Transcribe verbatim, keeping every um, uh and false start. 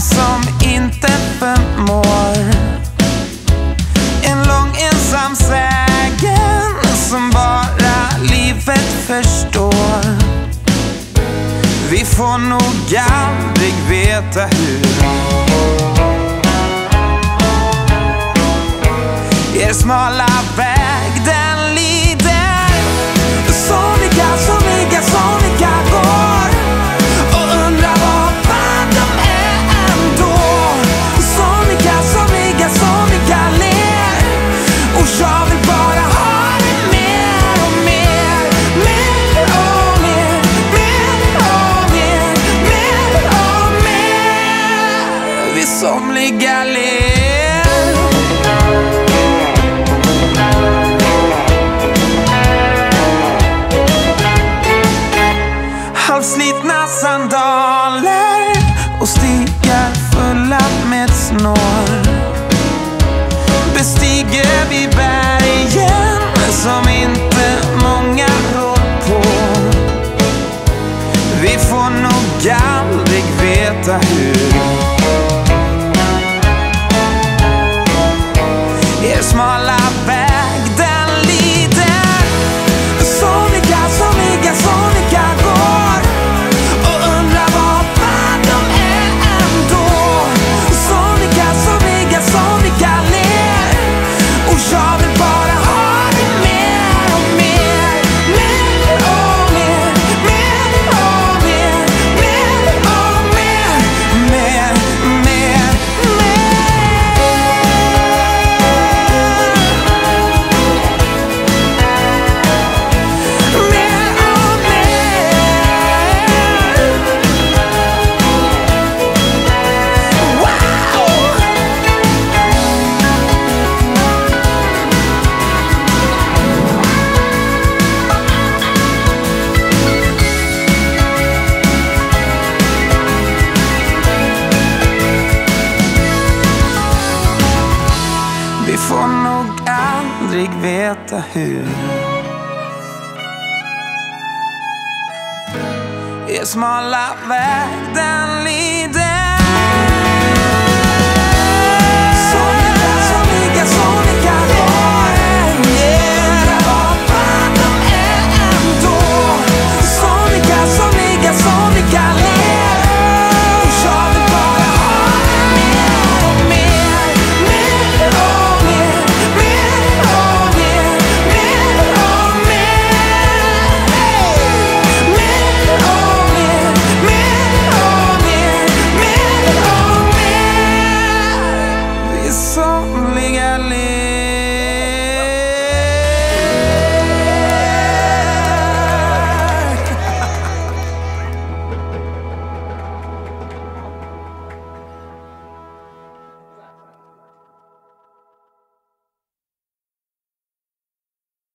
som inte förmår. En lång ensam sägen som bara livet förstår. Vi får nog aldrig veta hur er smala väg den lider. Somliga, somliga, somliga går och undrar vad fan de är ändå. Somliga, somliga, somliga ler och jag vill bara ha det mer och mer. Mer och mer, mer och mer, mer och mer. Vi somliga ler. Halvslitna sandaler och stigar fulla med snår. Bestiger vi bergen som inte många rår på. Vi får nog aldrig veta hur er smala väg den lider. Somliga, somliga, somliga går och undrar vad fan de är ändå. Somliga, somliga, somliga ler och jag vill bara ha det mer och mer. Mer och mer, mer och mer, mer och mer. Mer, mer, mer. Vi får nog aldrig veta hur er smala väg den lider.